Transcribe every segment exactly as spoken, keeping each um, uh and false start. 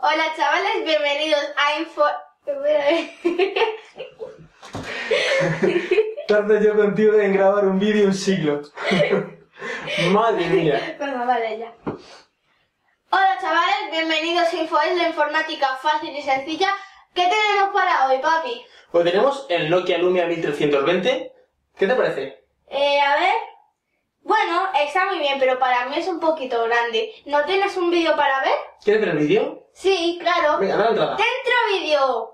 Hola chavales, bienvenidos a Info... Tardo yo contigo en grabar un vídeo un siglo. Madre mía. Venga, vale, ya. Hola chavales, bienvenidos a Info, es la informática fácil y sencilla. ¿Qué tenemos para hoy, papi? Pues tenemos el Nokia Lumia mil trescientos veinte. ¿Qué te parece? Eh, a ver... Bueno, está muy bien, pero para mí es un poquito grande. ¿No tienes un vídeo para ver? ¿Quieres ver el vídeo? Sí, claro. Venga, dale entrada. ¡Dentro vídeo!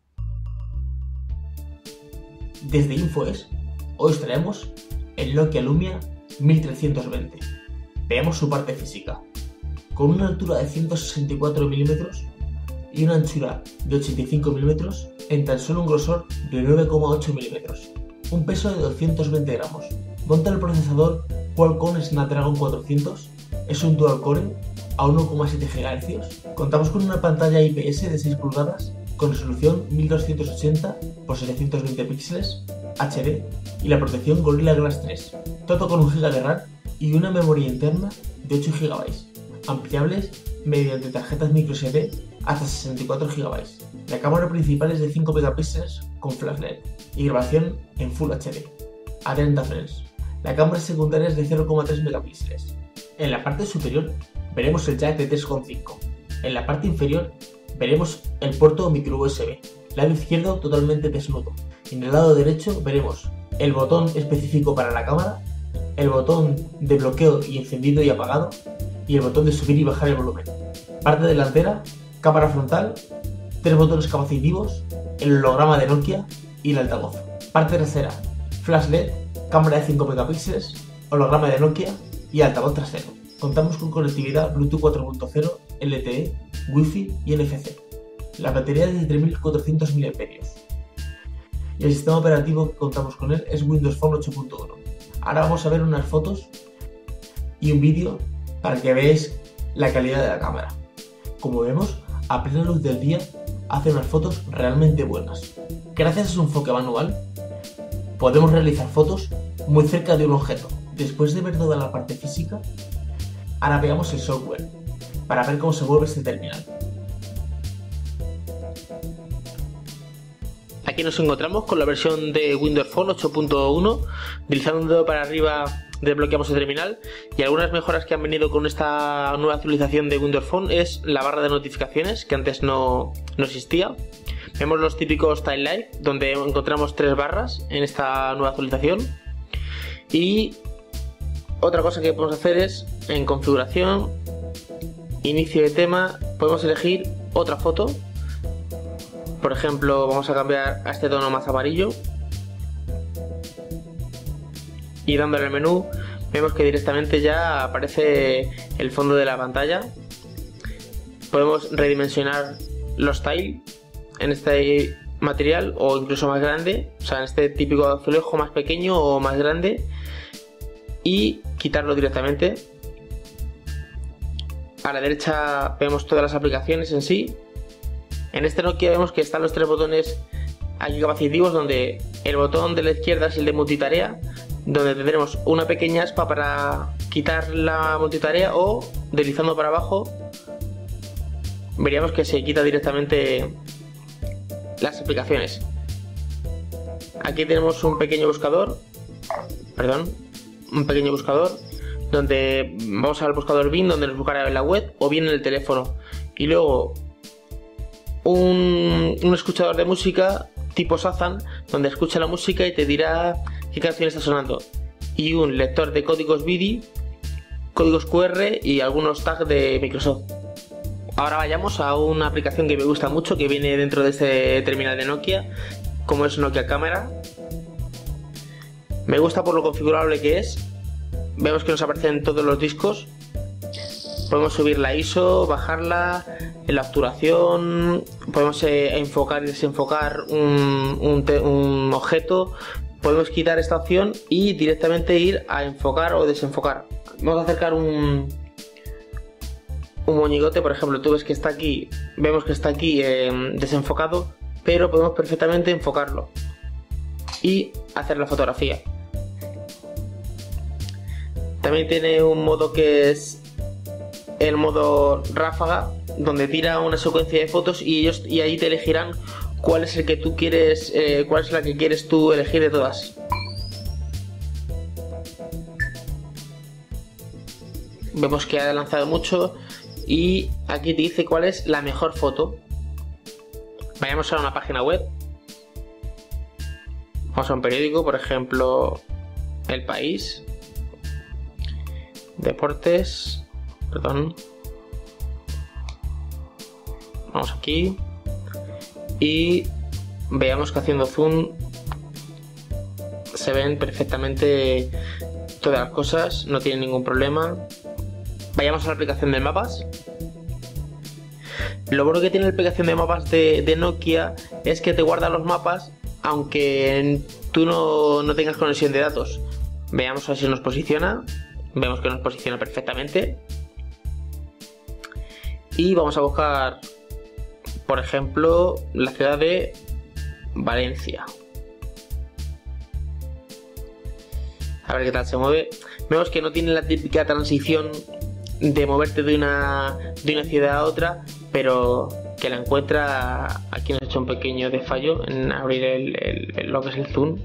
Desde InfoES, hoy os traemos el Nokia Lumia mil trescientos veinte. Veamos su parte física. Con una altura de ciento sesenta y cuatro milímetros y una anchura de ochenta y cinco milímetros en tan solo un grosor de nueve coma ocho milímetros. Un peso de doscientos veinte gramos. Monta el procesador Qualcomm Snapdragon cuatrocientos, es un dual core a uno coma siete gigahercios. Contamos con una pantalla I P S de seis pulgadas con resolución mil doscientos ochenta por setecientos veinte píxeles H D y la protección Gorilla Glass tres. Todo con un giga de RAM y una memoria interna de ocho gigabytes, ampliables mediante tarjetas micro S D hasta sesenta y cuatro gigabytes. La cámara principal es de cinco megapíxeles con flash L E D y grabación en Full H D a treinta frames. La cámara secundaria es de cero coma tres megapíxeles. En la parte superior veremos el jack de tres coma cinco. En la parte inferior veremos el puerto micro U S B, lado izquierdo totalmente desnudo. En el lado derecho veremos el botón específico para la cámara, el botón de bloqueo y encendido y apagado y el botón de subir y bajar el volumen. Parte delantera, cámara frontal, tres botones capacitivos, el holograma de Nokia y el altavoz. Parte trasera, flash L E D, cámara de cinco megapíxeles, holograma de Nokia y altavoz trasero. Contamos con conectividad Bluetooth cuatro punto cero, L T E, Wi-Fi y N F C. La batería es de tres mil cuatrocientos miliamperios hora. Y el sistema operativo que contamos con él es Windows Phone ocho punto uno. Ahora vamos a ver unas fotos y un vídeo para que veáis la calidad de la cámara. Como vemos, a plena luz del día hace unas fotos realmente buenas. Gracias a su enfoque manual, podemos realizar fotos muy cerca de un objeto. Después de ver toda la parte física, ahora veamos el software para ver cómo se mueve este terminal. Aquí nos encontramos con la versión de Windows Phone ocho punto uno. Deslizando un dedo para arriba desbloqueamos el terminal, y algunas mejoras que han venido con esta nueva actualización de Windows Phone es la barra de notificaciones, que antes no, no existía. Vemos los típicos Time Light, donde encontramos tres barras en esta nueva actualización. Y otra cosa que podemos hacer es, en configuración, inicio de tema, podemos elegir otra foto. Por ejemplo, vamos a cambiar a este tono más amarillo. Y dándole al menú, vemos que directamente ya aparece el fondo de la pantalla. Podemos redimensionar los tiles en este material o incluso más grande, o sea, en este típico azulejo más pequeño o más grande, y quitarlo directamente. A la derecha vemos todas las aplicaciones en sí. En este Nokia vemos que están los tres botones aquí capacitivos, donde el botón de la izquierda es el de multitarea, donde tendremos una pequeña aspa para quitar la multitarea, o deslizando para abajo veríamos que se quita directamente las aplicaciones. Aquí tenemos un pequeño buscador, perdón, un pequeño buscador donde vamos al buscador Bing, donde nos buscará en la web o bien en el teléfono, y luego un, un escuchador de música tipo Shazam, donde escucha la música y te dirá qué canción está sonando, y un lector de códigos V I D I, códigos Q R y algunos tags de Microsoft. Ahora vayamos a una aplicación que me gusta mucho, que viene dentro de este terminal de Nokia, como es Nokia Cámara. Me gusta por lo configurable que es. Vemos que nos aparecen todos los discos. Podemos subir la I S O, bajarla, en la obturación, podemos eh, enfocar y desenfocar un, un, un objeto. Podemos quitar esta opción y directamente ir a enfocar o desenfocar. Vamos a acercar un, un moñigote, por ejemplo. Tú ves que está aquí, vemos que está aquí eh, desenfocado, pero podemos perfectamente enfocarlo y hacer la fotografía. También tiene un modo que es el modo ráfaga, donde tira una secuencia de fotos y ellos y ahí te elegirán cuál es el que tú quieres, eh, cuál es la que quieres tú elegir de todas. Vemos que ha lanzado mucho y aquí te dice cuál es la mejor foto. Vayamos a una página web. Vamos a un periódico, por ejemplo, El País. Deportes. Perdón. Vamos aquí. Y veamos que haciendo zoom se ven perfectamente todas las cosas, no tiene ningún problema. Vayamos a la aplicación de mapas. Lo bueno que tiene la aplicación de mapas de, de Nokia es que te guarda los mapas aunque tú no, no tengas conexión de datos. Veamos a ver si nos posiciona. Vemos que nos posiciona perfectamente. Y vamos a buscar, por ejemplo, la ciudad de Valencia. A ver qué tal se mueve. Vemos que no tiene la típica transición de moverte de una, de una ciudad a otra, pero que la encuentra. Aquí nos ha hecho un pequeño desfallo en abrir el, el, el, lo que es el zoom,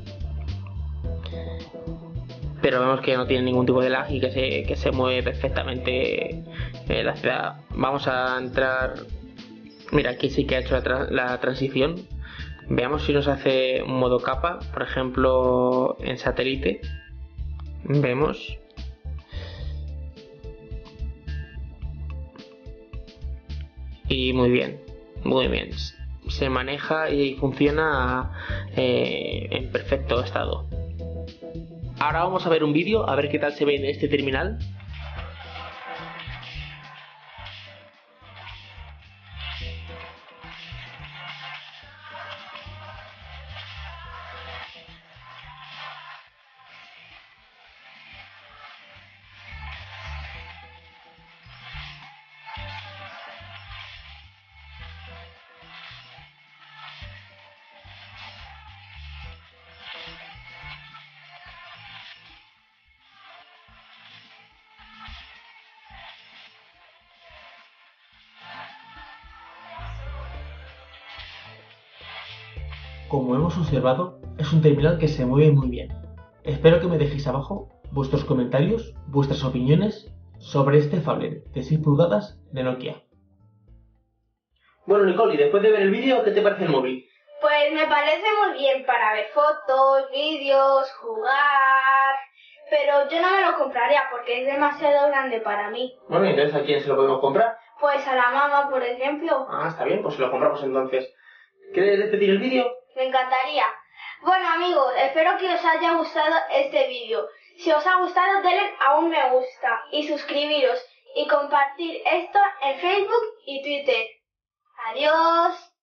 pero vemos que no tiene ningún tipo de lag y que se, que se mueve perfectamente eh, la ciudad. Vamos a entrar. Mira, aquí sí que ha hecho la, tra la transición. Veamos si nos hace un modo capa, por ejemplo en satélite. Vemos. Y muy bien, muy bien. Se maneja y funciona eh, en perfecto estado. Ahora vamos a ver un vídeo, a ver qué tal se ve en este terminal. Como hemos observado, es un terminal que se mueve muy bien. Espero que me dejéis abajo vuestros comentarios, vuestras opiniones sobre este phablet de seis pulgadas de Nokia. Bueno, Nicole, y después de ver el vídeo, ¿qué te parece el móvil? Pues me parece muy bien para ver fotos, vídeos, jugar, pero yo no me lo compraría porque es demasiado grande para mí. Bueno, entonces ¿a quién se lo podemos comprar? Pues a la mamá, por ejemplo. Ah, está bien, pues se lo compramos entonces. ¿Quieres despedir el vídeo? Me encantaría. Bueno amigos, espero que os haya gustado este vídeo. Si os ha gustado, denle a un me gusta y suscribiros y compartir esto en Facebook y Twitter. Adiós.